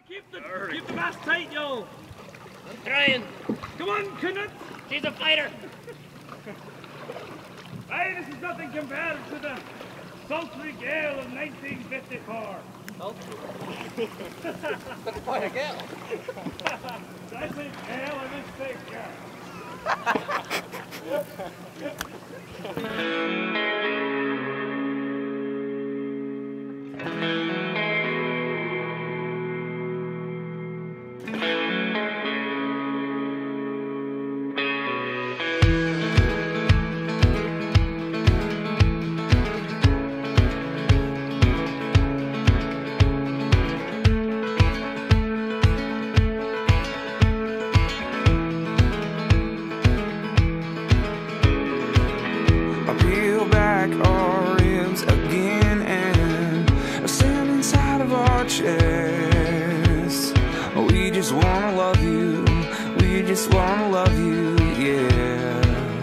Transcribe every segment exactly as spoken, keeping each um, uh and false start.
Keep the, keep the mast tight, yo. I'm trying. Come on, Knut. She's a fighter. Hey, this is nothing compared to the sultry gale of nineteen fifty-four. Sultry? That's quite a gale. I say gale, I didn't say We just wanna love you, we just wanna love you, yeah.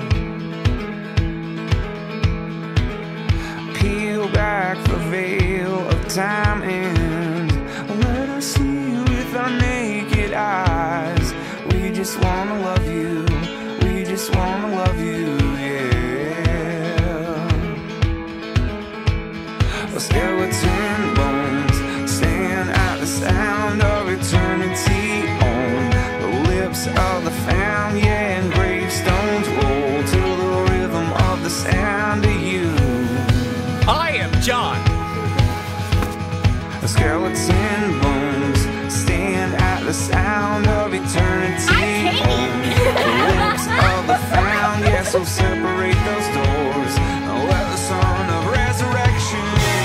Peel back the veil of time and let us see with our naked eyes. We just wanna love you, we just wanna love you, yeah. A skeleton bones stand at the sound of eternity on the lips of the found, yeah, and gravestones roll to the rhythm of the sound of you. I am John. A skeleton bones stand at the sound of eternity on the lips of the found, yeah, so separate those doors and let the sun of resurrection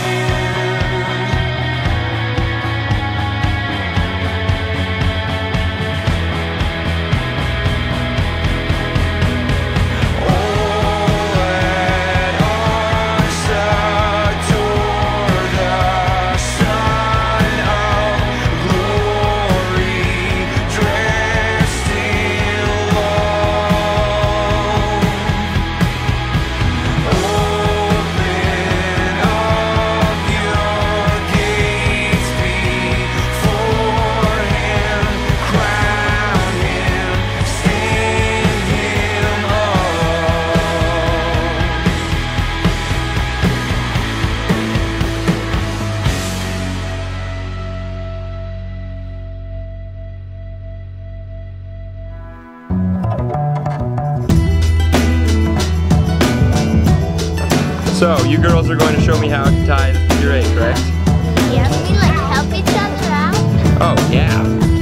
So, you girls are going to show me how to tie the figure eight, correct? Yeah, we like help each other out. Oh, yeah.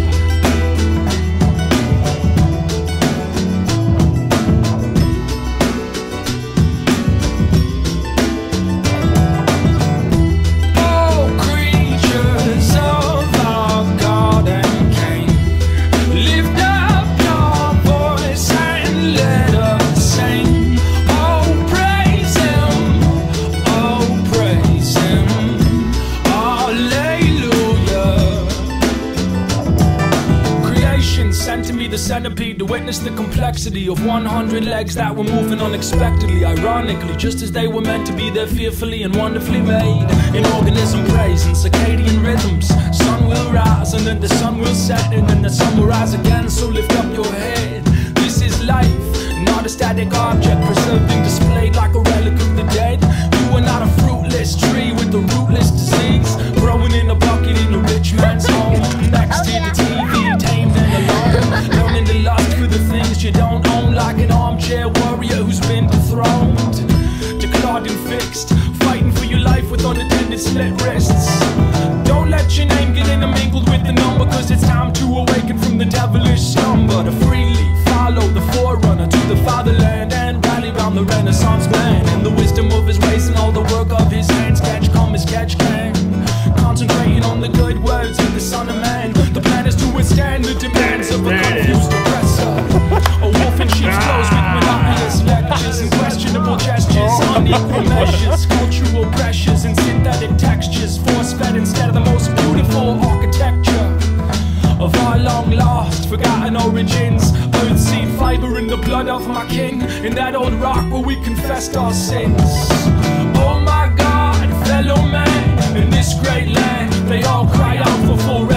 To me the centipede to witness the complexity of one hundred legs that were moving unexpectedly, ironically, just as they were meant to be. They're fearfully and wonderfully made. An organism prays in circadian rhythms. Sun will rise and then the sun will set and then the sun will rise again, so lift up your head. This is life, not a static object preserved and displayed like a relic of the dead. You are not a fruitless tree with a rootless disease, growing in a bucket in a rich man's home, next to the T V, tamed and alone, learning to lust for the things you don't own, like an armchair warrior who's been dethroned, declared and fixed, fighting for your life with unattended slit wrists. Don't let your name get intermingled with the number, cause it's time to awaken from the devilish slumber, to freely follow the forerunner to the fatherland and rally round the Renaissance man and the wisdom of his ways and all the work of his hands. Catch come as catch can, concentrating on the good words of the Son of Man. The plan is to withstand the demands of a confused oppressor, a wolf in sheep's clothes with monotonous lectures and questionable gestures, unequal measures, cultural pressures and synthetic textures, force-fed instead of the most beautiful architecture of our long lost, forgotten origins. Earthseed fiber in the blood of my king, in that old rock where we confessed our sins. Oh my God, fellow man, in this great land, they all cry out for full restoration.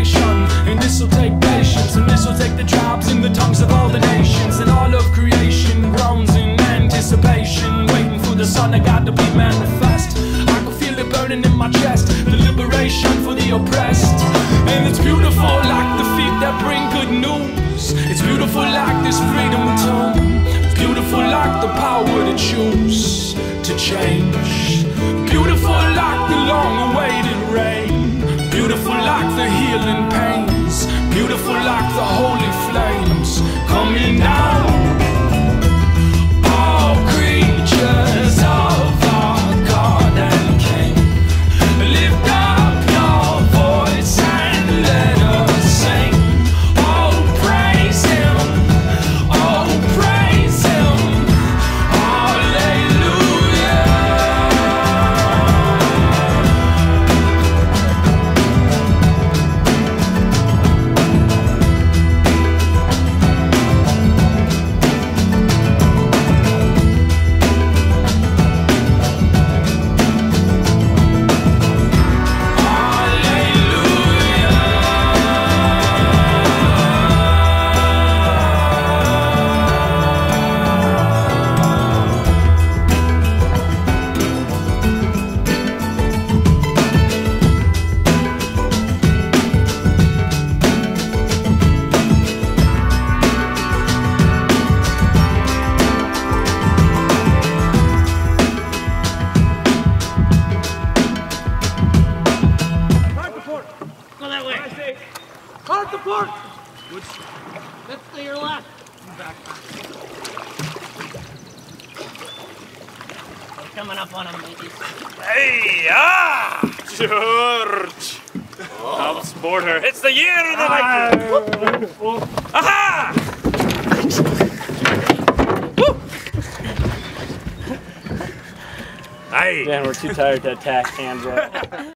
nation. And this'll take patience, and this'll take the tribes in the tongues of all the nations. And all of creation groans in anticipation, waiting for the Son of God to be manifest. I can feel it burning in my chest, the liberation for the oppressed. And it's beautiful like the feet that bring good news. It's beautiful like this freedom tune. It's beautiful like the power to choose, to change. Beautiful like the long-awaited rain. Beautiful like the healing pains. Beautiful like the holy flames coming down. All creatures of our God and King, lift up your voice and let us sing. Oh, praise Him. Oh, praise Him. Park the port! That's to your left. We're coming up on them, ladies. Hey, ah! George! Help sport her. It's the year of the Viking! Aha! Hey! Man, we're too tired to attack hands up.